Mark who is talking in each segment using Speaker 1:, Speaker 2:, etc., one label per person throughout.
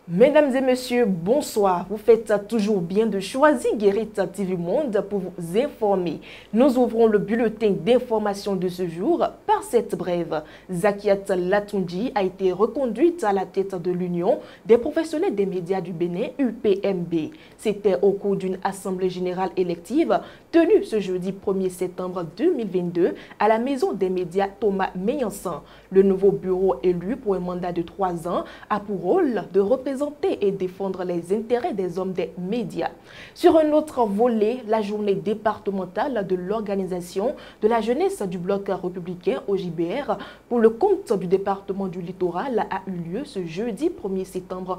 Speaker 1: Mesdames et messieurs, bonsoir. Vous faites toujours bien de choisir Guérit TV Monde pour vous informer. Nous ouvrons le bulletin d'information de ce jour par cette brève. Zakiat Latoundji a été reconduite à la tête de l'Union des professionnels des médias du Bénin, UPMB. C'était au cours d'une assemblée générale élective tenue ce jeudi 1er septembre 2022 à la Maison des médias Thomas Meillansan. Le nouveau bureau élu pour un mandat de 3 ans a pour rôle de représenter et défendre les intérêts des hommes des médias. Sur un autre volet, la journée départementale de l'organisation de la jeunesse du bloc républicain au JBR pour le compte du département du littoral a eu lieu ce jeudi 1er septembre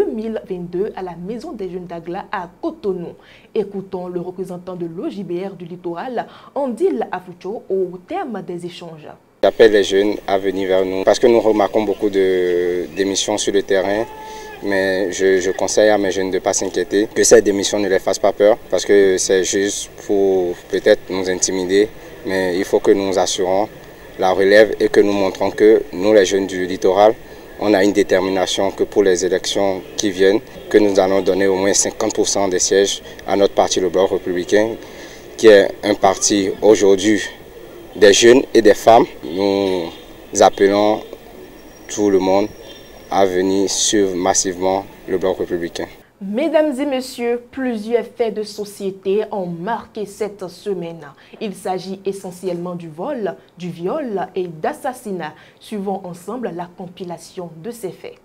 Speaker 1: 2022 à la Maison des jeunes d'Agla à Cotonou. Écoutons le représentant de l'OJBR du littoral, Andil Afoucho, au terme des échanges.
Speaker 2: J'appelle les jeunes à venir vers nous parce que nous remarquons beaucoup de démissions sur le terrain. Mais je conseille à mes jeunes de ne pas s'inquiéter, que cette démission ne les fasse pas peur, parce que c'est juste pour peut-être nous intimider, mais il faut que nous assurons la relève et que nous montrons que nous, les jeunes du littoral, on a une détermination que pour les élections qui viennent, que nous allons donner au moins 50% des sièges à notre parti, le Bloc républicain, qui est un parti aujourd'hui des jeunes et des femmes. Nous appelons tout le monde à venir suivre massivement le Bloc républicain.
Speaker 1: Mesdames et messieurs, plusieurs faits de société ont marqué cette semaine. Il s'agit essentiellement du vol, du viol et d'assassinat. Suivons ensemble la compilation de ces faits.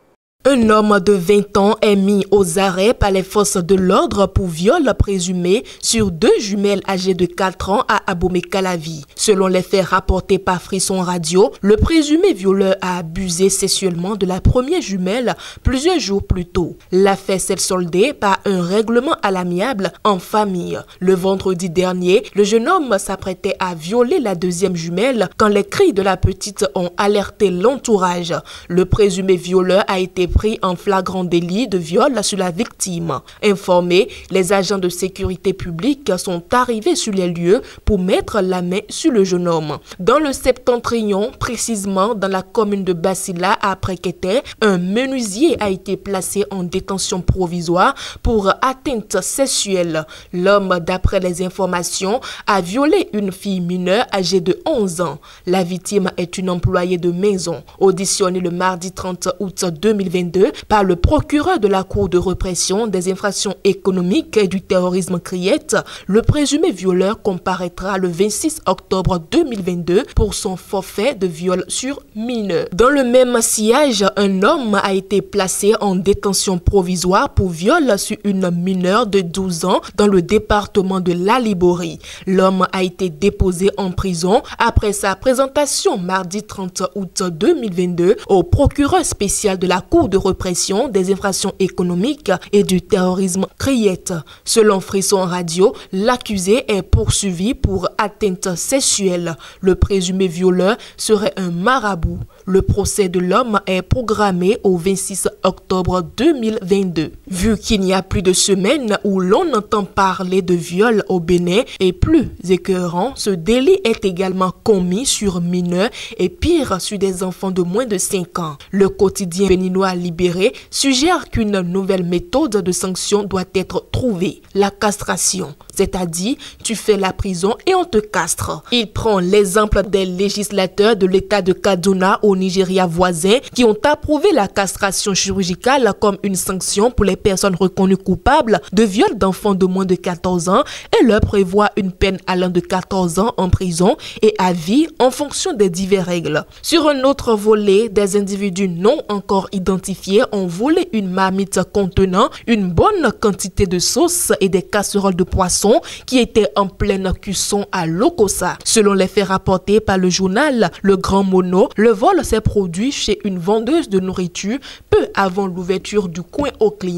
Speaker 1: Un homme de 20 ans est mis aux arrêts par les forces de l'ordre pour viol présumé sur 2 jumelles âgées de 4 ans à Abomey-Calavi. Selon les faits rapportés par Frisson Radio, le présumé violeur a abusé sexuellement de la première jumelle plusieurs jours plus tôt. L'affaire s'est soldée par un règlement à l'amiable en famille. Le vendredi dernier, le jeune homme s'apprêtait à violer la deuxième jumelle quand les cris de la petite ont alerté l'entourage. Le présumé violeur a été pris en flagrant délit de viol sur la victime. Informés, les agents de sécurité publique sont arrivés sur les lieux pour mettre la main sur le jeune homme. Dans le septentrion, précisément dans la commune de Basila à Préqueté, un menuisier a été placé en détention provisoire pour atteinte sexuelle. L'homme, d'après les informations, a violé une fille mineure âgée de 11 ans. La victime est une employée de maison. Auditionnée le mardi 30 août 2022 par le procureur de la Cour de répression des infractions économiques et du terrorisme Criette, le présumé violeur comparaîtra le 26 octobre 2022 pour son forfait de viol sur mineur. Dans le même sillage, un homme a été placé en détention provisoire pour viol sur une mineure de 12 ans dans le département de la Liborie. L'homme a été déposé en prison après sa présentation mardi 30 août 2022 au procureur spécial de la Cour de répression des infractions économiques et du terrorisme Criette. Selon Frisson Radio, l'accusé est poursuivi pour atteinte sexuelle. Le présumé violeur serait un marabout. Le procès de l'homme est programmé au 26 octobre 2022. Vu qu'il n'y a plus de semaines où l'on entend parler de viol au Bénin et plus écœurant, ce délit est également commis sur mineurs et pire sur des enfants de moins de 5 ans. Le quotidien béninois Libéré suggère qu'une nouvelle méthode de sanction doit être trouvée, la castration. C'est-à-dire, tu fais la prison et on te castre. Il prend l'exemple des législateurs de l'État de Kaduna au Nigeria voisin qui ont approuvé la castration chirurgicale comme une sanction pour les personnes reconnues coupables de viol d'enfants de moins de 14 ans et leur prévoit une peine allant de 14 ans en prison et à vie en fonction des diverses règles. Sur un autre volet, des individus non encore identifiés ont volé une marmite contenant une bonne quantité de sauce et des casseroles de poisson qui étaient en pleine cuisson à Lokossa. Selon les faits rapportés par le journal Le Grand Mono, le vol s'est produit chez une vendeuse de nourriture peu avant l'ouverture du coin aux clients.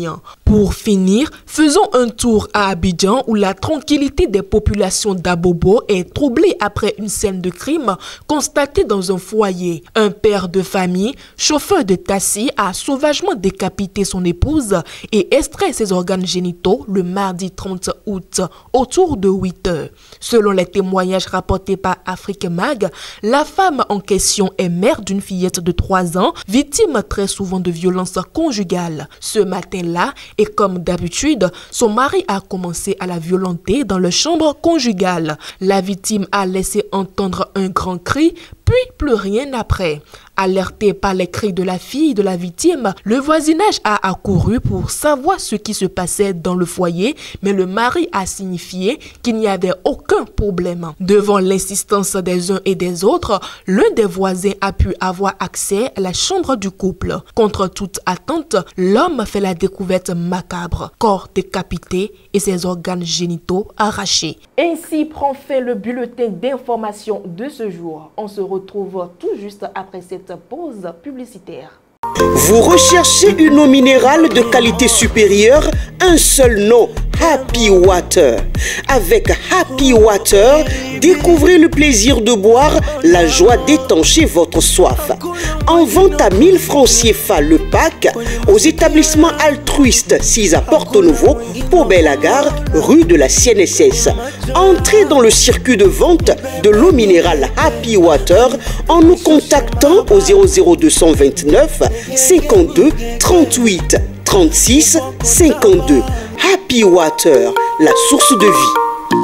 Speaker 1: Pour finir, faisons un tour à Abidjan où la tranquillité des populations d'Abobo est troublée après une scène de crime constatée dans un foyer. Un père de famille, chauffeur de taxi, a sauvagement décapité son épouse et extrait ses organes génitaux le mardi 30 août autour de 8 heures. Selon les témoignages rapportés par Afrique Mag, la femme en question est mère d'une fillette de 3 ans, victime très souvent de violences conjugales. Ce matin-là, et comme d'habitude, son mari a commencé à la violenter dans leur chambre conjugale. La victime a laissé entendre un grand cri, puis plus rien après. Alerté par les cris de la fille de la victime, le voisinage a accouru pour savoir ce qui se passait dans le foyer, mais le mari a signifié qu'il n'y avait aucun problème. Devant l'insistance des uns et des autres, l'un des voisins a pu avoir accès à la chambre du couple. Contre toute attente, l'homme fait la découverte macabre, corps décapité et ses organes génitaux arrachés.
Speaker 3: Ainsi prend fin le bulletin d'information de ce jour. On se retrouve tout juste après cette pause publicitaire.
Speaker 4: Vous recherchez une eau minérale de qualité supérieure? Un seul nom, Happy Water. Avec Happy Water, découvrez le plaisir de boire, la joie d'étancher votre soif. En vente à 1000 francs CFA le pack, aux établissements altruistes 6 à Porto-Novo, Pau-Belle-Gare, rue de la CNSS. Entrez dans le circuit de vente de l'eau minérale Happy Water en nous contactant au 00229 52 38 36 52. Happy Water, la source de vie.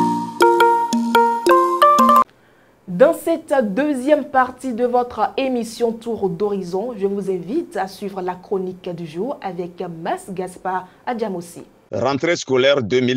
Speaker 3: Dans cette deuxième partie de votre émission Tour d'Horizon, je vous invite à suivre la chronique du jour avec Mas Gaspard Adjamossi.
Speaker 5: Rentrée scolaire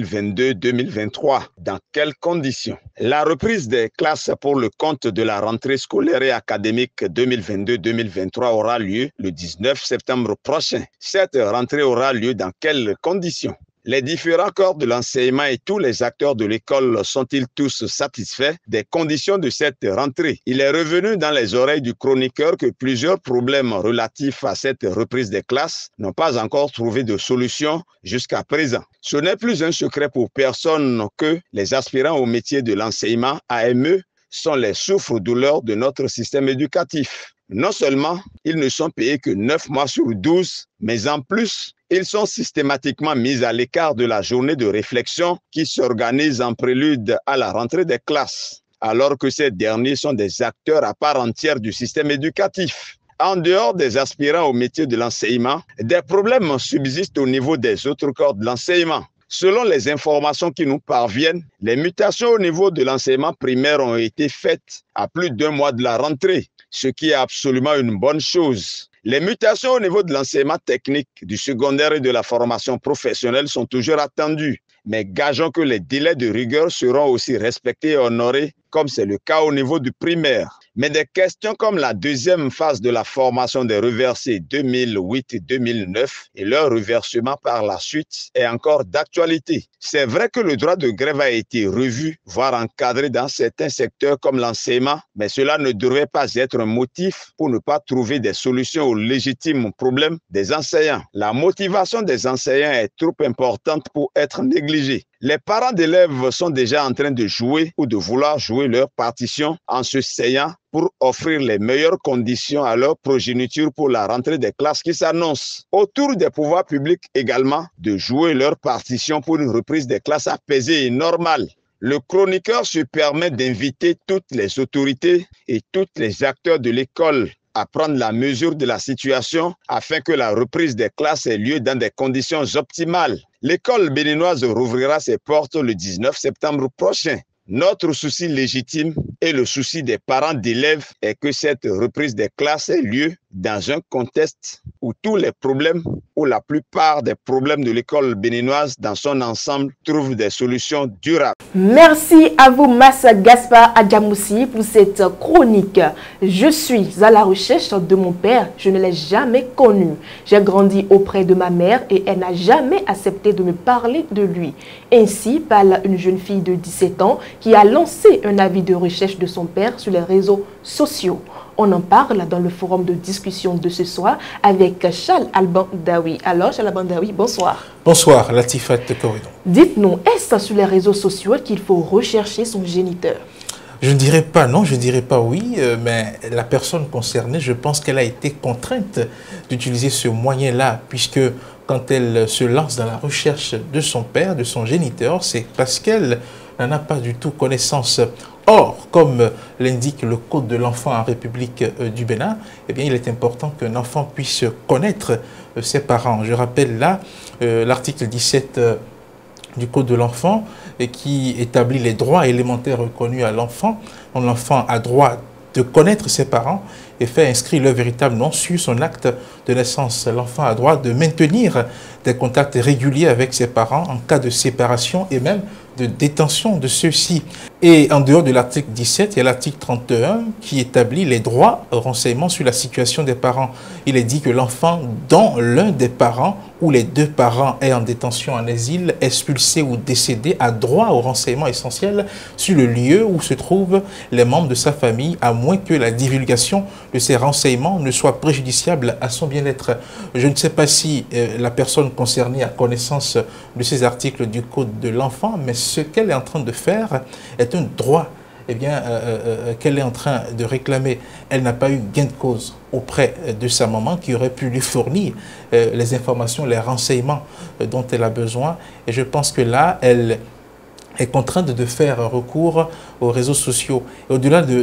Speaker 5: 2022-2023. Dans quelles conditions? La reprise des classes pour le compte de la rentrée scolaire et académique 2022-2023 aura lieu le 19 septembre prochain. Cette rentrée aura lieu dans quelles conditions? Les différents corps de l'enseignement et tous les acteurs de l'école sont-ils tous satisfaits des conditions de cette rentrée? Il est revenu dans les oreilles du chroniqueur que plusieurs problèmes relatifs à cette reprise des classes n'ont pas encore trouvé de solution jusqu'à présent. Ce n'est plus un secret pour personne que les aspirants au métier de l'enseignement AME sont les souffres-douleurs de notre système éducatif. Non seulement ils ne sont payés que 9 mois sur 12, mais en plus, ils sont systématiquement mis à l'écart de la journée de réflexion qui s'organise en prélude à la rentrée des classes, alors que ces derniers sont des acteurs à part entière du système éducatif. En dehors des aspirants au métier de l'enseignement, des problèmes subsistent au niveau des autres corps de l'enseignement. Selon les informations qui nous parviennent, les mutations au niveau de l'enseignement primaire ont été faites à plus d'1 mois de la rentrée, ce qui est absolument une bonne chose. Les mutations au niveau de l'enseignement technique, du secondaire et de la formation professionnelle sont toujours attendues. Mais gageons que les délais de rigueur seront aussi respectés et honorés, comme c'est le cas au niveau du primaire. Mais des questions comme la deuxième phase de la formation des reversés 2008 et 2009 et leur reversement par la suite est encore d'actualité. C'est vrai que le droit de grève a été revu, voire encadré dans certains secteurs comme l'enseignement, mais cela ne devrait pas être un motif pour ne pas trouver des solutions aux légitimes problèmes des enseignants. La motivation des enseignants est trop importante pour être négligée. Les parents d'élèves sont déjà en train de jouer ou de vouloir jouer leur partition en se seyant pour offrir les meilleures conditions à leur progéniture pour la rentrée des classes qui s'annonce. Autour des pouvoirs publics également, de jouer leur partition pour une reprise des classes apaisée et normale. Le chroniqueur se permet d'inviter toutes les autorités et tous les acteurs de l'école à prendre la mesure de la situation afin que la reprise des classes ait lieu dans des conditions optimales. L'école béninoise rouvrira ses portes le 19 septembre prochain. Notre souci légitime et le souci des parents d'élèves est que cette reprise des classes ait lieu dans un contexte où tous les problèmes ou la plupart des problèmes de l'école béninoise dans son ensemble trouvent des solutions durables.
Speaker 3: Merci à vous, Mas Gaspard Adjamoussi, pour cette chronique. Je suis à la recherche de mon père. Je ne l'ai jamais connu. J'ai grandi auprès de ma mère et elle n'a jamais accepté de me parler de lui. Ainsi parle une jeune fille de 17 ans qui a lancé un avis de recherche de son père sur les réseaux sociaux.
Speaker 1: On en parle dans le forum de discussion de ce soir avec Charles Alban Daoui. Alors, Charles Alban Daoui, bonsoir.
Speaker 6: Bonsoir, Latifat Corridon.
Speaker 1: Dites-nous, est-ce sur les réseaux sociaux qu'il faut rechercher son géniteur?
Speaker 6: Je ne dirais pas non, je ne dirais pas oui, mais la personne concernée, je pense qu'elle a été contrainte d'utiliser ce moyen-là, puisque quand elle se lance dans la recherche de son père, de son géniteur, c'est parce qu'elle n'en a pas du tout connaissance. Or, comme l'indique le Code de l'enfant en République du Bénin, eh bien, il est important qu'un enfant puisse connaître ses parents. Je rappelle là l'article 17 du Code de l'enfant qui établit les droits élémentaires reconnus à l'enfant. L'enfant a droit de connaître ses parents et fait inscrire leur véritable nom sur son acte de naissance. L'enfant a droit de maintenir des contacts réguliers avec ses parents en cas de séparation et même de détention de ceux-ci. Et en dehors de l'article 17, il y a l'article 31 qui établit les droits au renseignement sur la situation des parents. Il est dit que l'enfant dont l'un des parents ou les deux parents est en détention en asile, expulsé ou décédé, a droit au renseignement essentiel sur le lieu où se trouvent les membres de sa famille, à moins que la divulgation de ces renseignements ne soit préjudiciable à son bien-être. Je ne sais pas si la personne concernée a connaissance de ces articles du Code de l'enfant, mais ce qu'elle est en train de faire est un droit qu'elle est en train de réclamer. Elle n'a pas eu gain de cause auprès de sa maman qui aurait pu lui fournir les informations, les renseignements dont elle a besoin. Et je pense que là, elle est contrainte de faire recours aux réseaux sociaux. Et au-delà de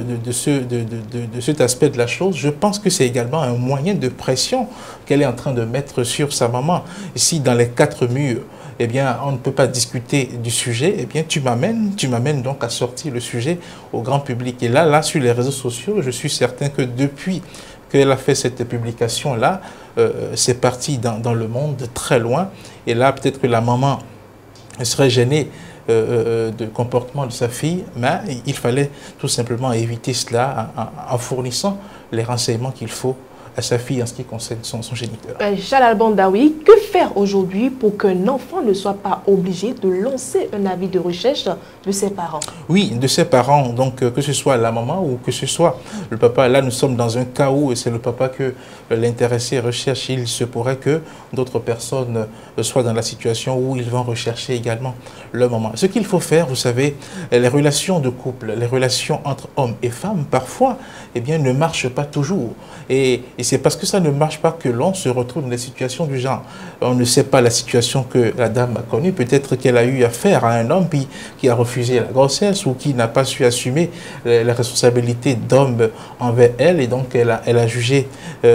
Speaker 6: cet aspect de la chose, je pense que c'est également un moyen de pression qu'elle est en train de mettre sur sa maman. Si dans les 4 murs, eh bien, on ne peut pas discuter du sujet, eh bien, tu m'amènes donc à sortir le sujet au grand public. Et là, sur les réseaux sociaux, je suis certain que depuis qu'elle a fait cette publication-là, c'est parti dans le monde très loin. Et là, peut-être que la maman serait gênée de comportement de sa fille, mais il fallait tout simplement éviter cela en fournissant les renseignements qu'il faut à sa fille en ce qui concerne son géniteur.
Speaker 1: Charles Alban Daoui, que faire aujourd'hui pour qu'un enfant ne soit pas obligé de lancer un avis de recherche de ses parents? Oui,
Speaker 6: de ses parents, donc que ce soit la maman ou que ce soit le papa. Là, nous sommes dans un cas où c'est le papa que l'intéressé recherche. Il se pourrait que d'autres personnes soient dans la situation où ils vont rechercher également leur maman. Ce qu'il faut faire, vous savez, les relations de couple, les relations entre hommes et femmes, parfois, eh bien, ne marchent pas toujours. Et c'est parce que ça ne marche pas que l'on se retrouve dans des situations du genre. On ne sait pas la situation que la dame a connue. Peut-être qu'elle a eu affaire à un homme qui a refusé la grossesse ou qui n'a pas su assumer les responsabilités d'homme envers elle. Et donc, elle a jugé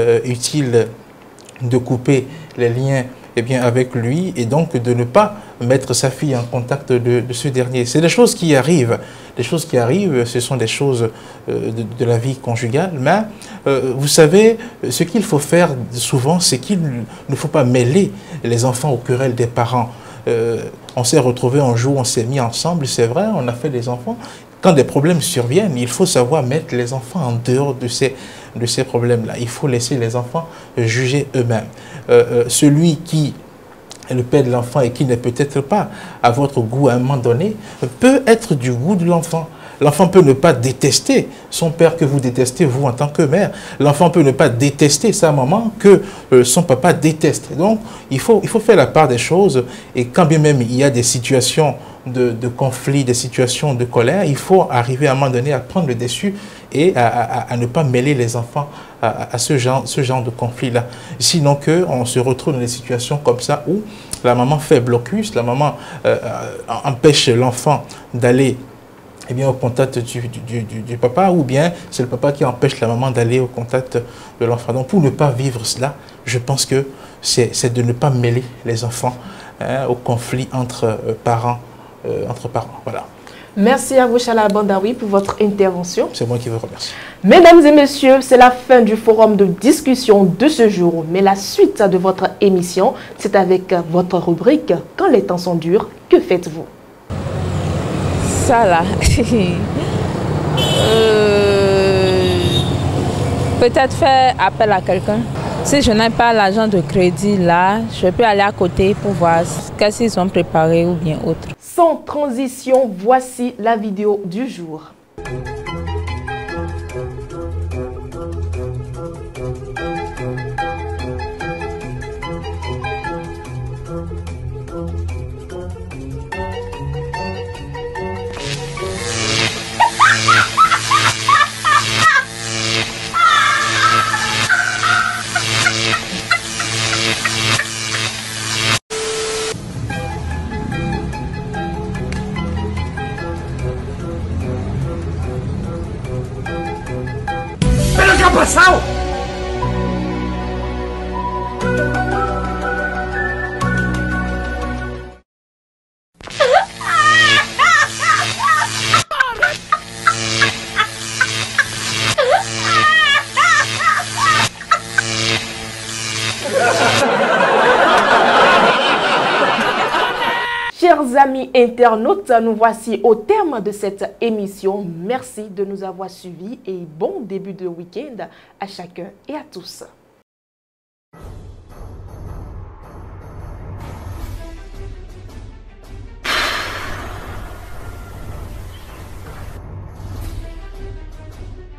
Speaker 6: utile de couper les liens avec lui et donc de ne pas mettre sa fille en contact de ce dernier. C'est des choses qui arrivent. Les choses qui arrivent, ce sont des choses de la vie conjugale. Mais vous savez, ce qu'il faut faire souvent, c'est qu'il ne faut pas mêler les enfants aux querelles des parents. On s'est retrouvés un jour, on s'est mis ensemble, c'est vrai, on a fait des enfants. Quand des problèmes surviennent, il faut savoir mettre les enfants en dehors de ces problèmes-là. Il faut laisser les enfants juger eux-mêmes. Celui qui est le père de l'enfant et qui n'est peut-être pas à votre goût à un moment donné, peut être du goût de l'enfant. L'enfant peut ne pas détester son père que vous détestez, vous, en tant que mère. L'enfant peut ne pas détester sa maman que son papa déteste. Donc, il faut faire la part des choses. Et quand bien même il y a des situations de conflit, des situations de colère, il faut arriver à un moment donné à prendre le dessus et à ne pas mêler les enfants à ce genre de conflit-là. Sinon on se retrouve dans des situations comme ça où la maman fait blocus, la maman empêche l'enfant d'aller au contact du papa, ou bien c'est le papa qui empêche la maman d'aller au contact de l'enfant. Donc pour ne pas vivre cela, je pense que c'est de ne pas mêler les enfants au conflit entre parents. Voilà.
Speaker 1: Merci à vous, Charles Alban Daoui, pour votre intervention.
Speaker 6: C'est moi qui vous remercie.
Speaker 1: Mesdames et messieurs, c'est la fin du forum de discussion de ce jour. Mais la suite de votre émission, c'est avec votre rubrique « Quand les temps sont durs, que faites-vous »
Speaker 7: Ça là, peut-être faire appel à quelqu'un. Si je n'ai pas l'argent de crédit là, je peux aller à côté pour voir qu'est-ce qu'ils ont préparé ou bien autre.
Speaker 1: Sans transition, voici la vidéo du jour.
Speaker 8: ¿Pero qué ha pasado?
Speaker 1: Chers amis internautes, nous voici au terme de cette émission. Merci de nous avoir suivis et bon début de week-end à chacun et à tous.